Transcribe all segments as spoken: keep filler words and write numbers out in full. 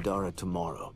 Pandora Tomorrow.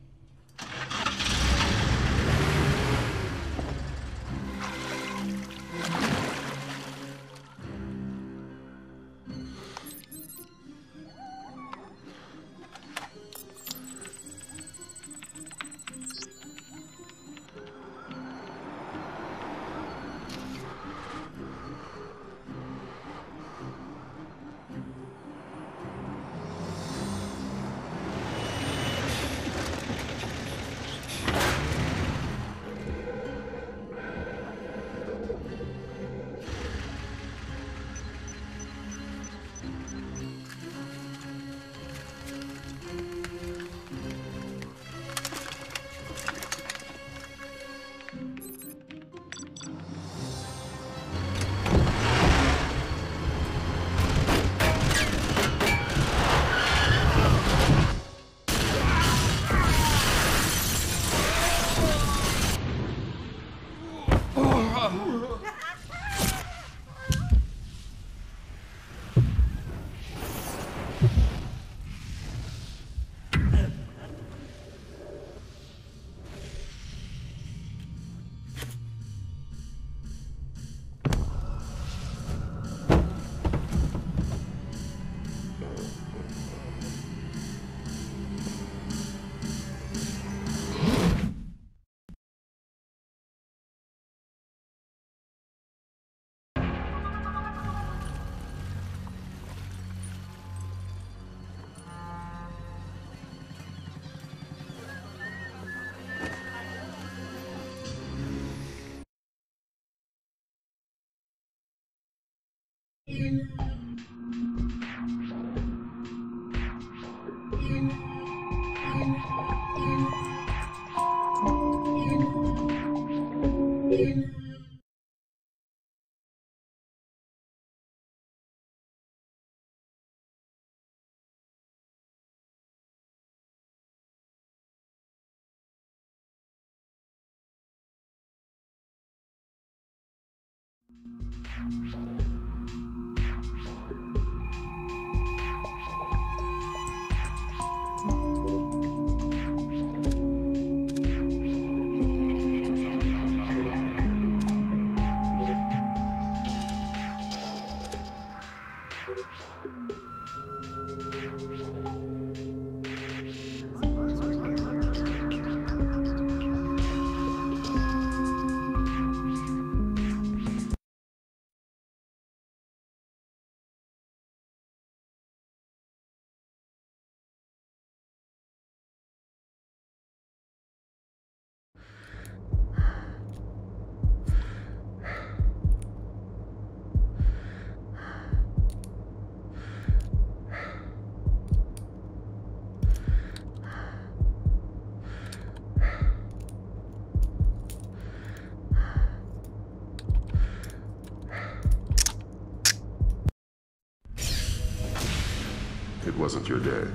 It wasn't your day.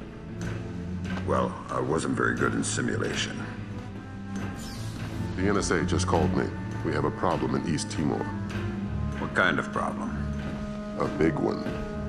Well, I wasn't very good in simulation. The N S A just called me. We have a problem in East Timor. What kind of problem? A big one.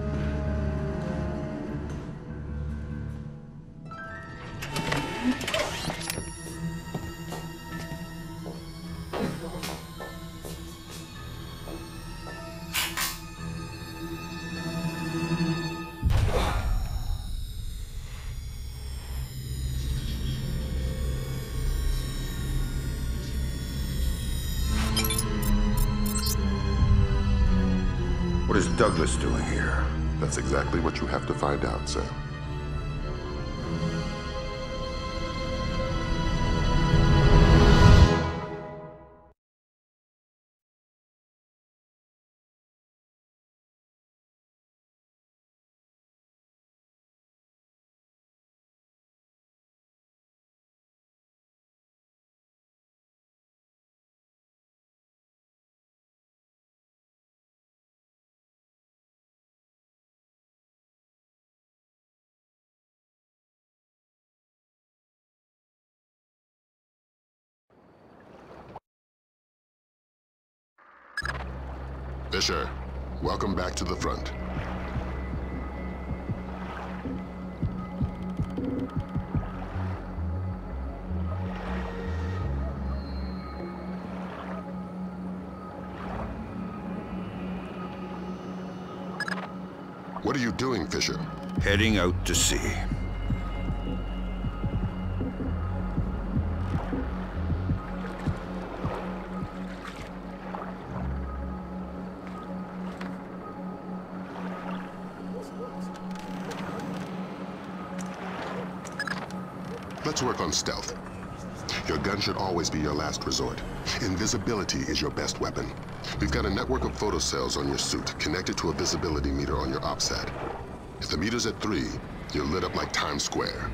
What is Douglas doing here? That's exactly what you have to find out, Sam. Fisher, welcome back to the front. What are you doing, Fisher? Heading out to sea. Let's work on stealth. Your gun should always be your last resort. Invisibility is your best weapon. We've got a network of photocells on your suit, connected to a visibility meter on your OPSAT. If the meter's at three, you're lit up like Times Square.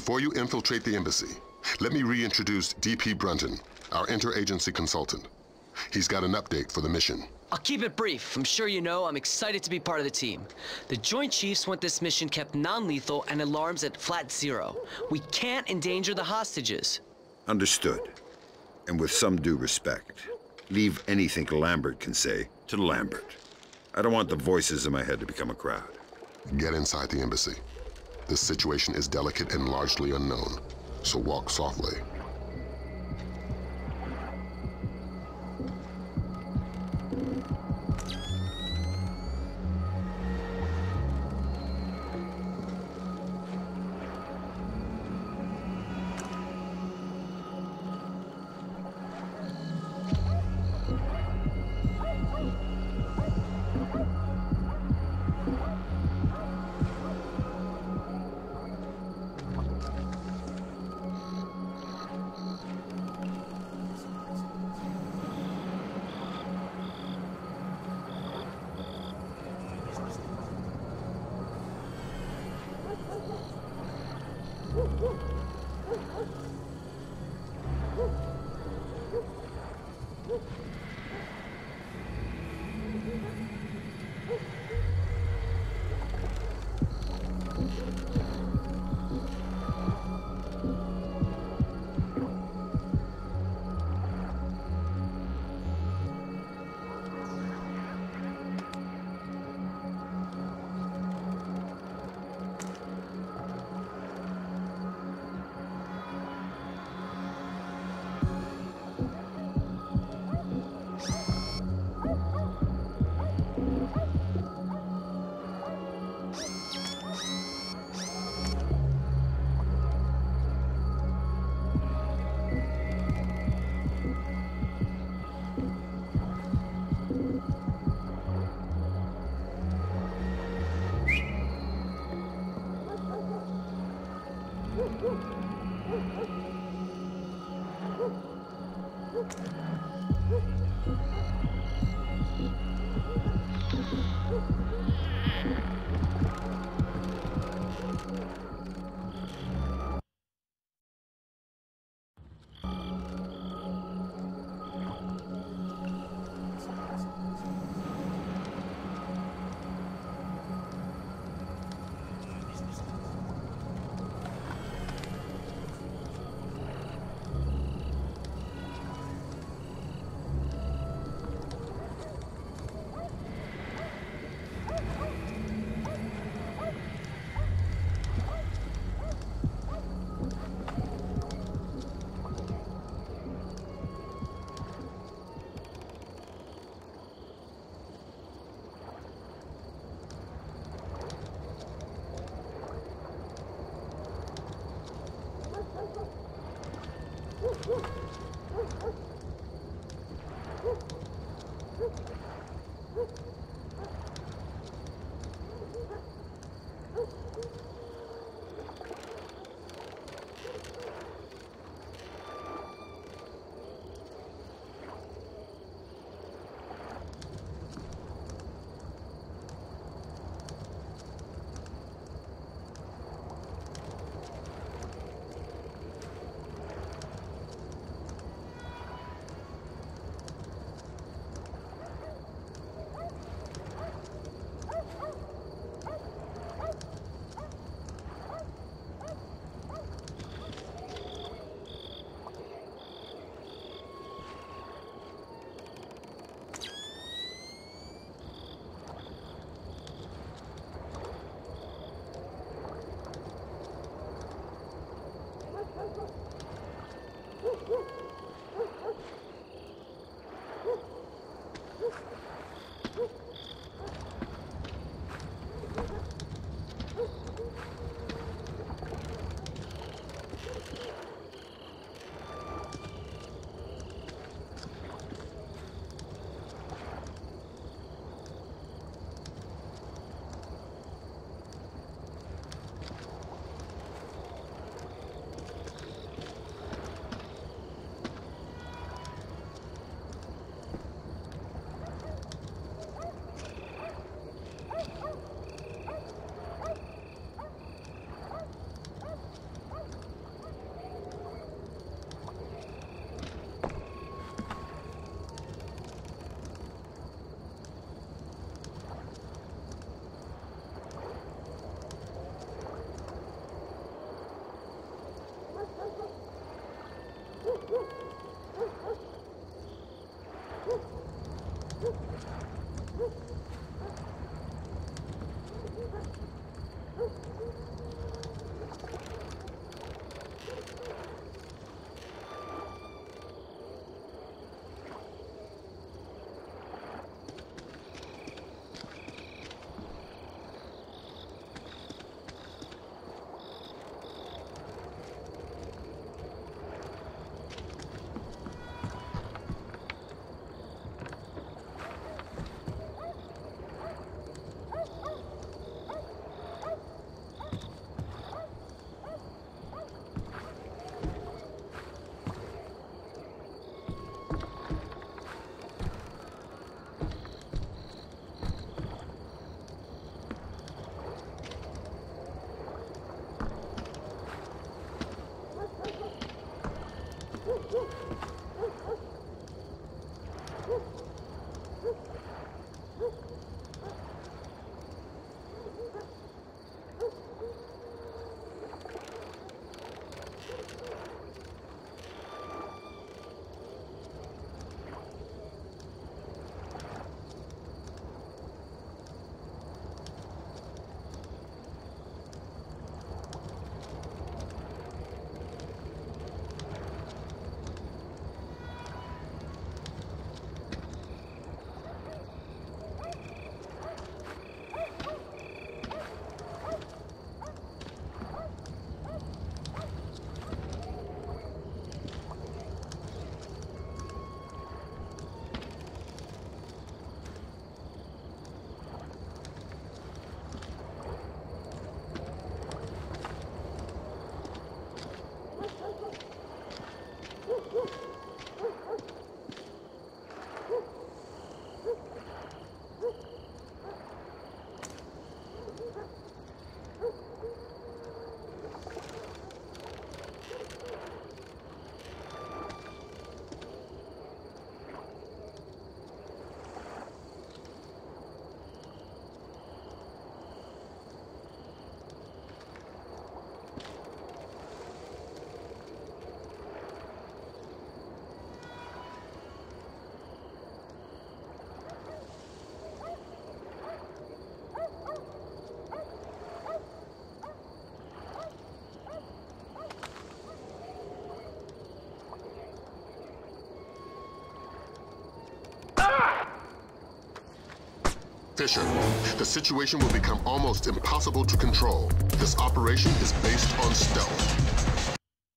Before you infiltrate the embassy, let me reintroduce D P Brunton, our interagency consultant. He's got an update for the mission. I'll keep it brief. I'm sure you know I'm excited to be part of the team. The Joint Chiefs want this mission kept non-lethal and alarms at flat zero. We can't endanger the hostages. Understood. And with some due respect, leave anything Lambert can say to Lambert. I don't want the voices in my head to become a crowd. Get inside the embassy. This situation is delicate and largely unknown, so walk softly. Fisher, the situation will become almost impossible to control. This operation is based on stealth.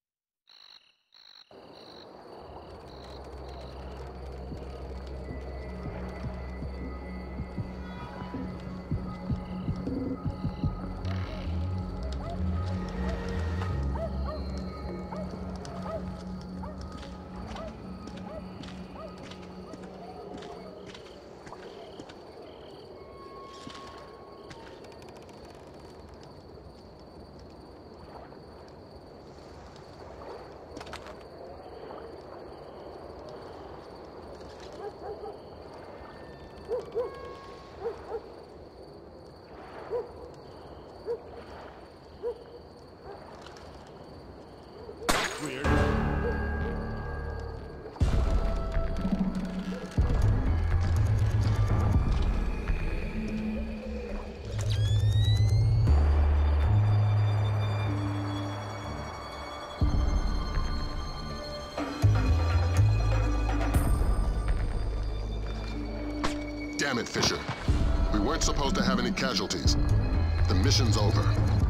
Damn it, Fisher. We weren't supposed to have any casualties. The mission's over.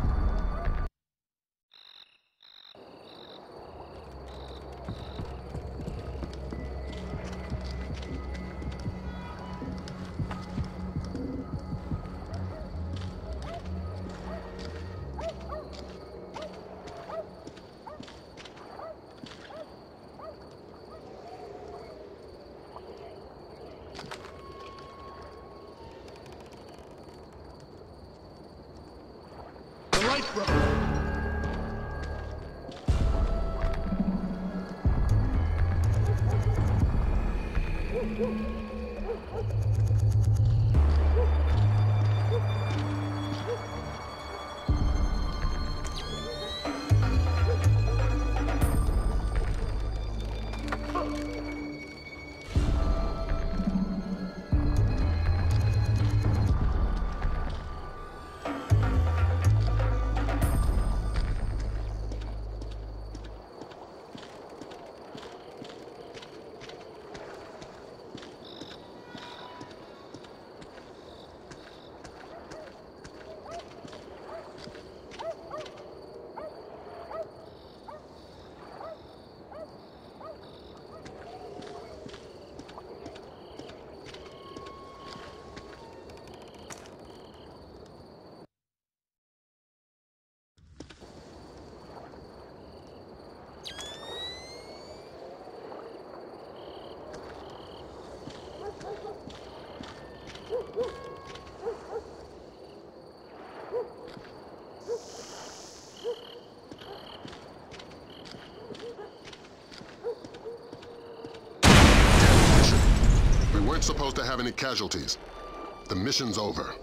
We weren't supposed to have any casualties. The mission's over.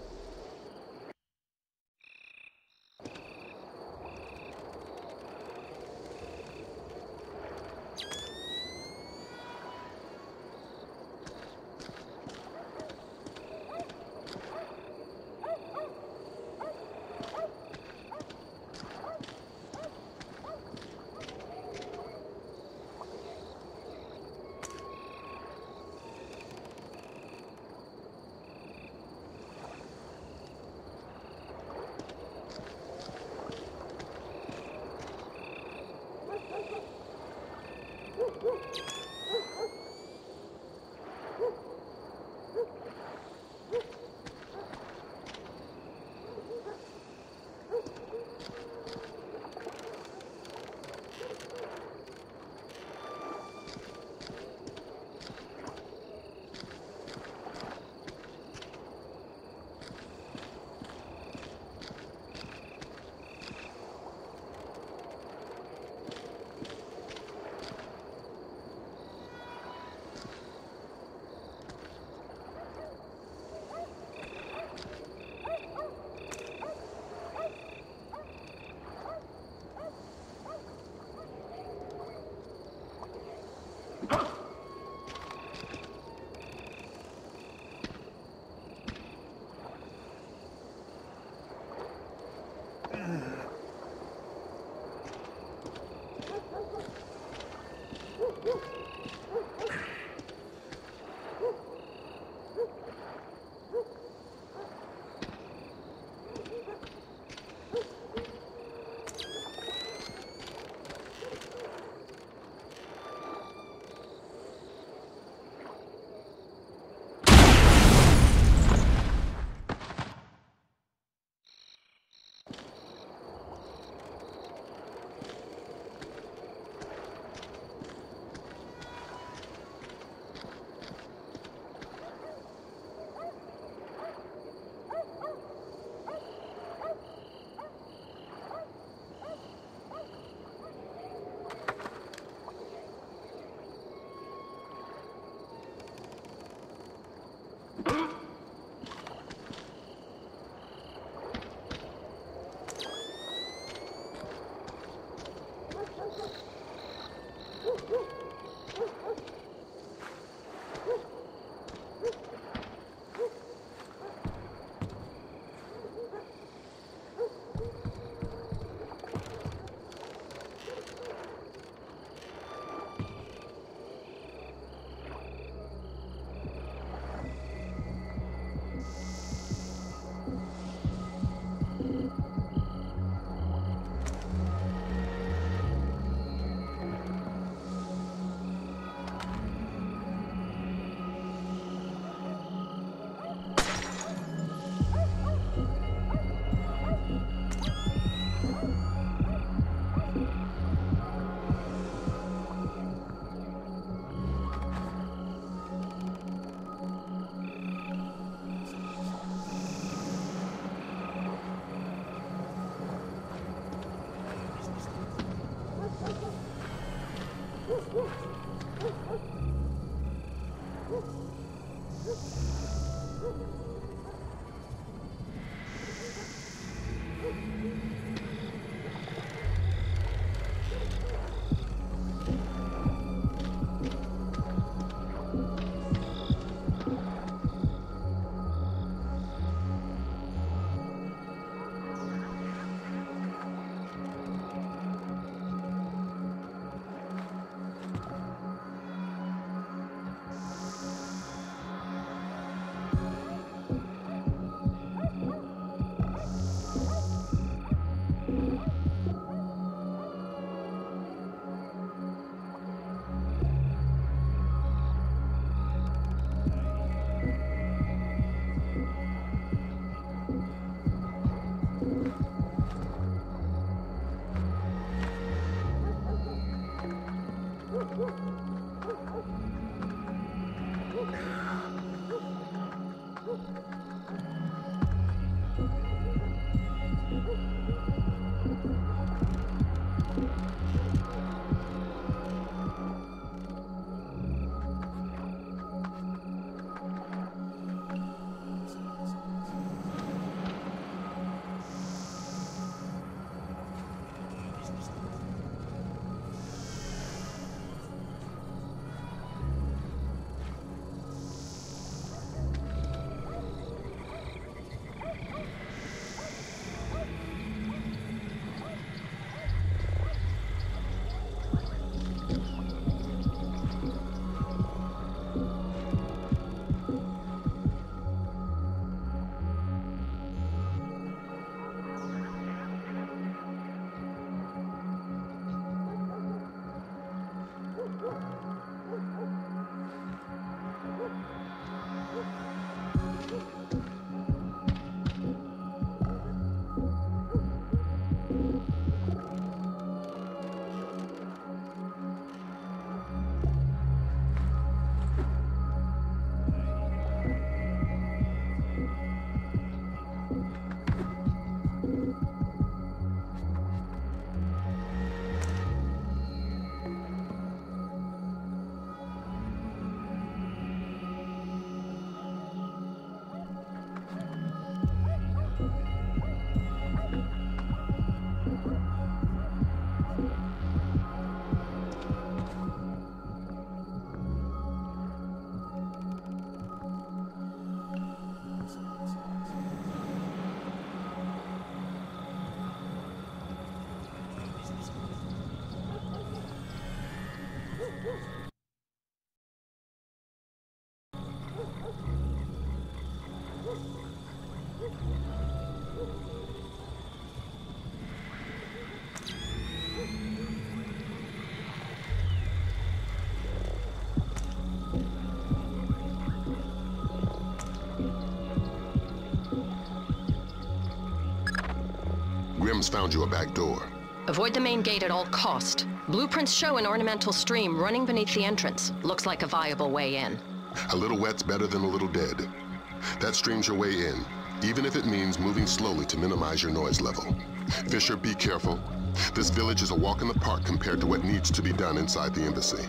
Grim's found you a back door. Avoid the main gate at all cost. Blueprints show an ornamental stream running beneath the entrance. Looks like a viable way in. A little wet's better than a little dead. That stream's your way in, even if it means moving slowly to minimize your noise level. Fisher, be careful. This village is a walk in the park compared to what needs to be done inside the embassy.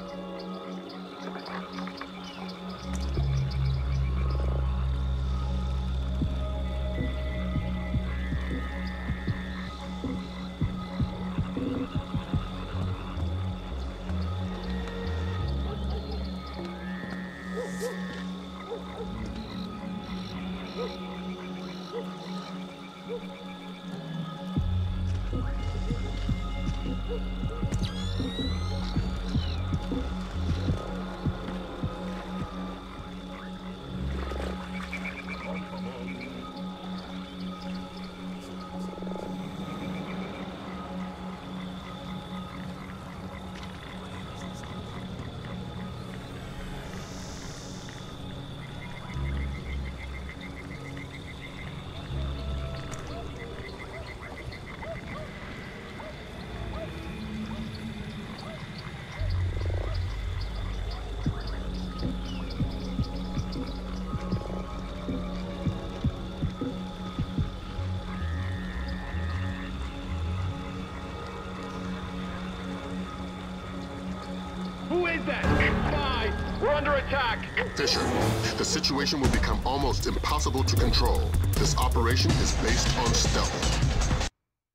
Who is that? Spy! We're under attack! Fisher, the situation will become almost impossible to control. This operation is based on stealth.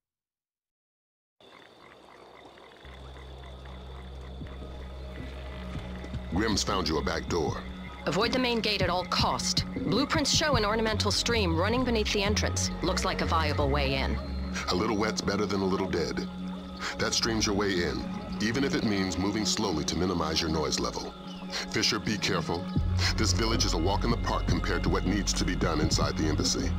Grim's found you a back door. Avoid the main gate at all cost. Blueprints show an ornamental stream running beneath the entrance. Looks like a viable way in. A little wet's better than a little dead. That stream's your way in, even if it means moving slowly to minimize your noise level. Fisher, be careful. This village is a walk in the park compared to what needs to be done inside the embassy.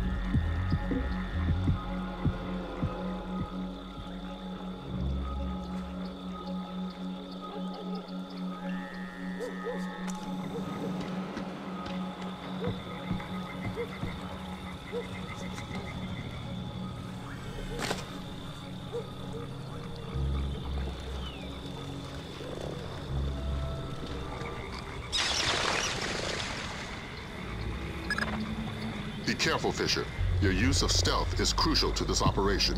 Be careful, Fisher. Your use of stealth is crucial to this operation.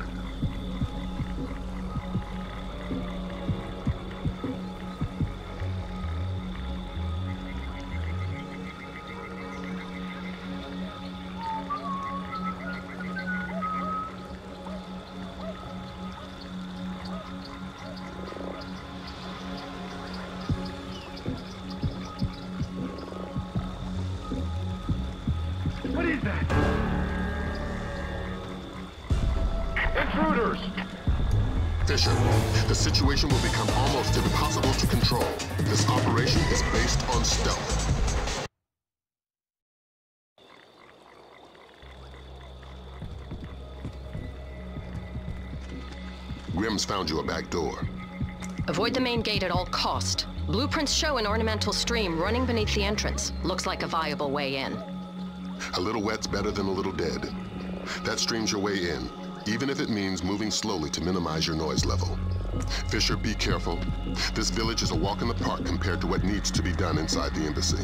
What is that? Intruders! Fisher, the situation will become almost impossible to control. This operation is based on stealth. Grim's found you a back door. Avoid the main gate at all cost. Blueprints show an ornamental stream running beneath the entrance. Looks like a viable way in. A little wet's better than a little dead. That streams your way in, even if it means moving slowly to minimize your noise level. Fisher, be careful. This village is a walk in the park compared to what needs to be done inside the embassy.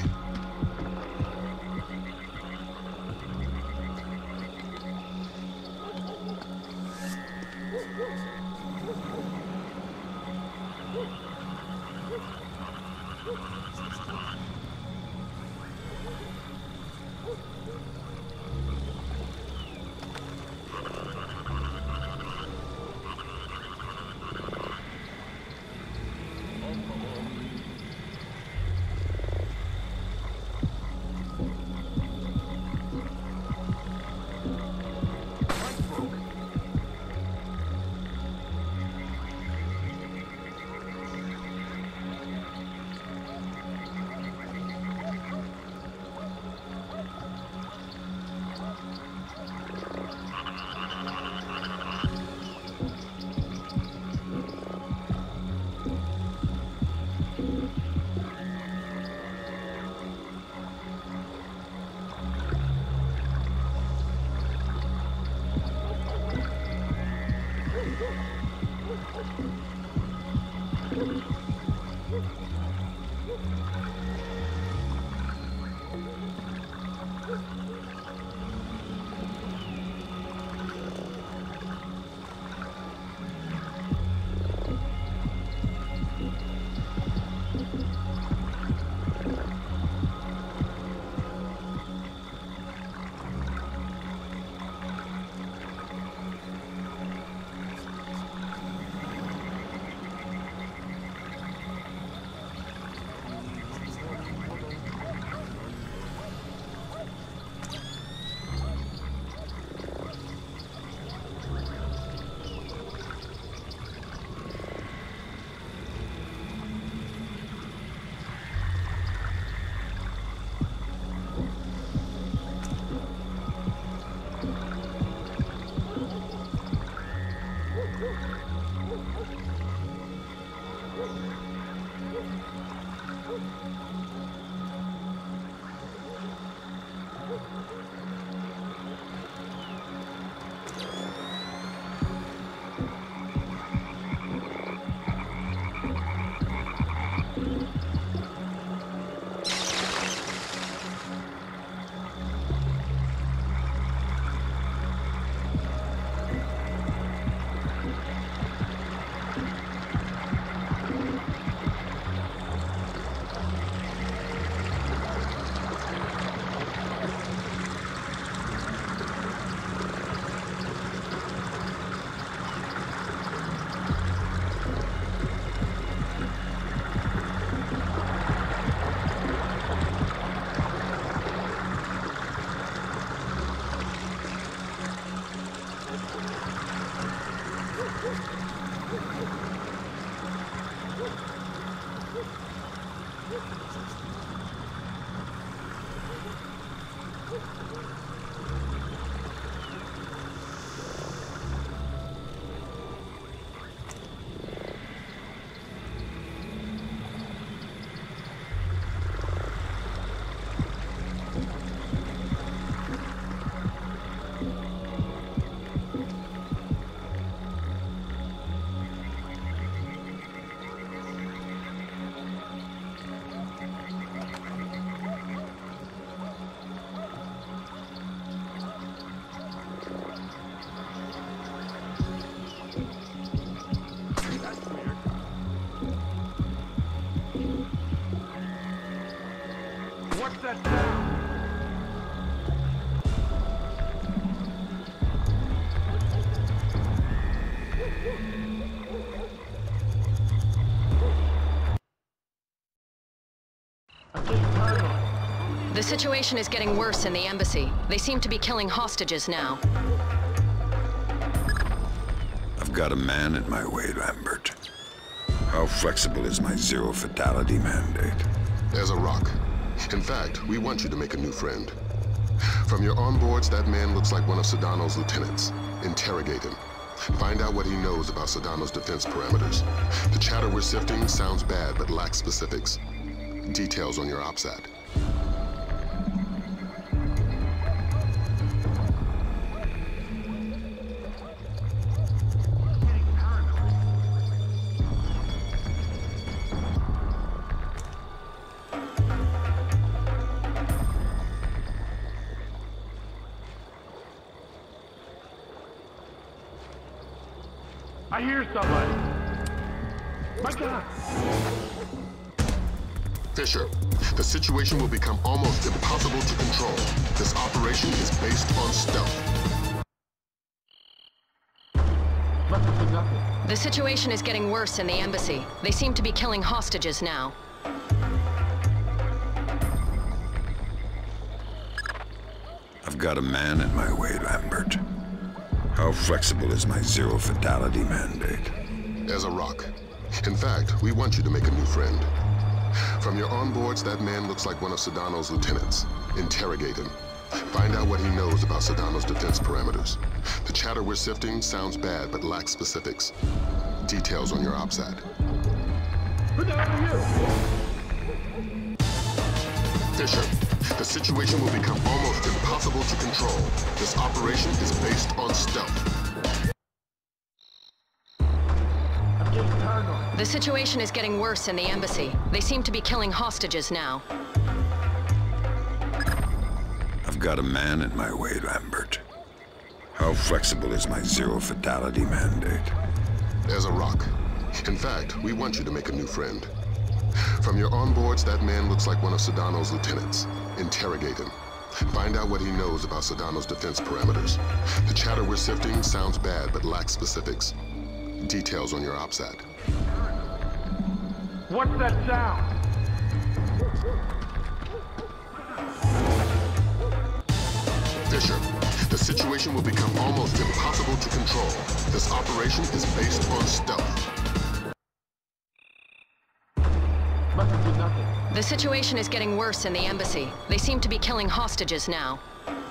What's that sound? The situation is getting worse in the embassy. They seem to be killing hostages now. I've got a man in my way, Lambert. How flexible is my zero fatality mandate? As a rock. In fact, we want you to make a new friend. From your onboards, that man looks like one of Sedano's lieutenants. Interrogate him. Find out what he knows about Sedano's defense parameters. The chatter we're sifting sounds bad but lacks specifics. Details on your OPSAT. I hear somebody. My God. Fisher, the situation will become almost impossible to control. This operation is based on stealth. Must have been nothing. The situation is getting worse in the embassy. They seem to be killing hostages now. I've got a man in my way, Lambert. How flexible is my zero fatality mandate? As a rock. In fact, we want you to make a new friend. From your onboards, that man looks like one of Sedano's lieutenants. Interrogate him. Find out what he knows about Sedano's defense parameters. The chatter we're sifting sounds bad, but lacks specifics. Details on your OPSAT. Who the hell are you? Fisher, the situation will become almost impossible to control. This operation is based on stealth. I'm getting paranoid. The situation is getting worse in the embassy. They seem to be killing hostages now. I've got a man in my way, Lambert. How flexible is my zero fatality mandate? As a rock. In fact, we want you to make a new friend. From your onboards, that man looks like one of Sedano's lieutenants. Interrogate him. Find out what he knows about Sedano's defense parameters. The chatter we're sifting sounds bad, but lacks specifics. Details on your OPSAT. What's that sound? Fisher, the situation will become almost impossible to control. This operation is based on stealth. Must have been nothing. The situation is getting worse in the embassy. They seem to be killing hostages now.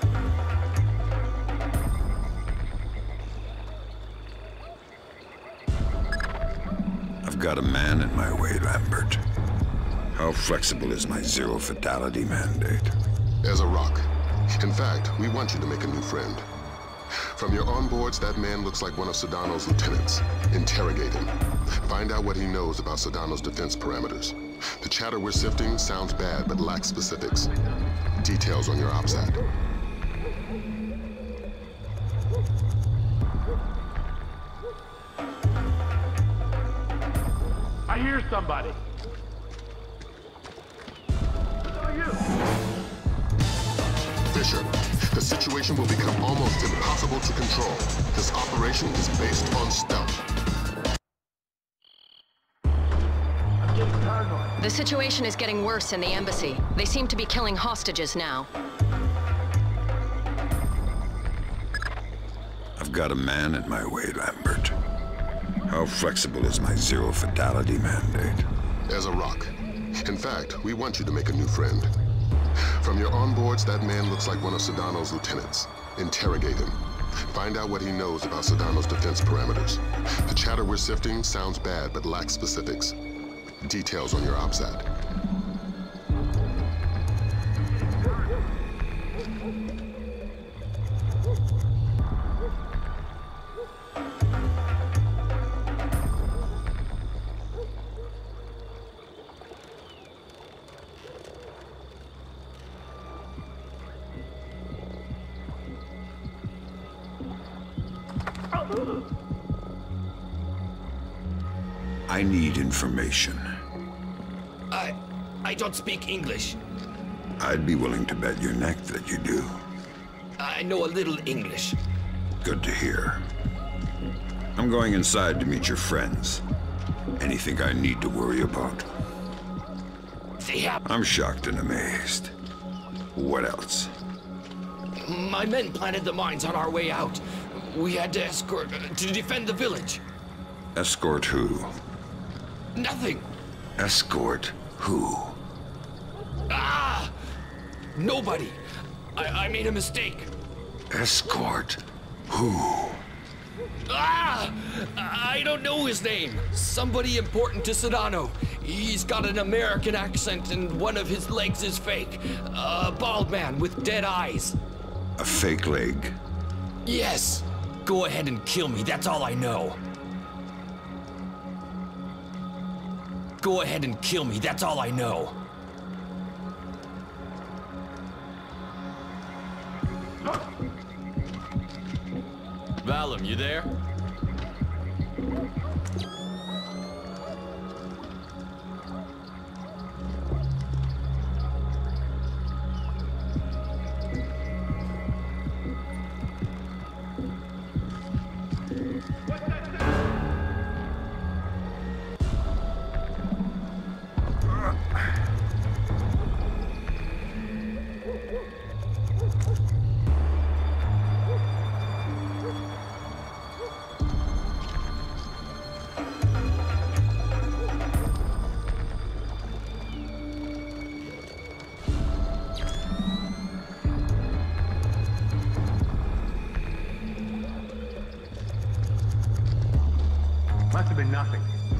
I've got a man in my way, Lambert. How flexible is my zero fatality mandate? As a rock. In fact, we want you to make a new friend. From your onboards, that man looks like one of Sedano's lieutenants. Interrogate him. Find out what he knows about Sedano's defense parameters. The chatter we're sifting sounds bad, but lacks specifics. Details on your OPSAT. I hear somebody. Who are you? Fisher, the situation will become almost impossible to control. This operation is based on stealth. I'm getting paranoid. The situation is getting worse in the embassy. They seem to be killing hostages now. I've got a man in my way, Lambert. How flexible is my zero fatality mandate? As a rock. In fact, we want you to make a new friend. From your onboards, that man looks like one of Sedano's lieutenants. Interrogate him. Find out what he knows about Sedano's defense parameters. The chatter we're sifting sounds bad, but lacks specifics. Details on your OPSAT. I need information. I... I don't speak English. I'd be willing to bet your neck that you do. I know a little English. Good to hear. I'm going inside to meet your friends. Anything I need to worry about? They have... I'm shocked and amazed. What else? My men planted the mines on our way out. We had to escort... Uh, to defend the village. Escort who? Nothing. Escort who? Ah! Nobody. I, I made a mistake. Escort who? Ah! I don't know his name. Somebody important to Sedano. He's got an American accent and one of his legs is fake. A bald man with dead eyes. A fake leg? Yes. Go ahead and kill me, that's all I know. Go ahead and kill me, that's all I know. Valum, you there? than nothing.